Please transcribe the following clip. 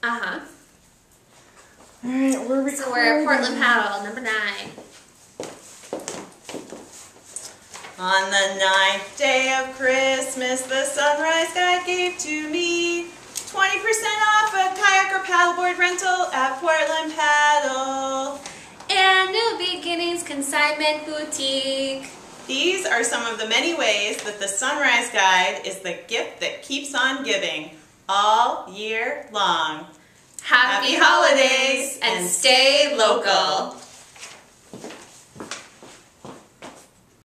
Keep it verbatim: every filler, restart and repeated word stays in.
Uh-huh. Alright, we're recording. So we're at Portland Paddle, number nine. On the ninth day of Christmas, the Sunrise Guide gave to me twenty percent off a kayak or paddleboard rental at Portland Paddle. And New Beginnings Consignment Boutique. These are some of the many ways that the Sunrise Guide is the gift that keeps on giving all year long. Happy, Happy holidays and stay local.